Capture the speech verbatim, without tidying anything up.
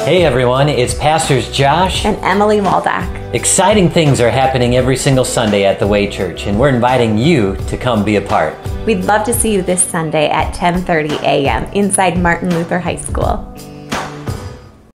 Hey everyone, it's Pastors Josh and Emily Waldock. Exciting things are happening every single Sunday at the Way Church, and we're inviting you to come be a part. We'd love to see you this Sunday at ten thirty a m inside Martin Luther High School.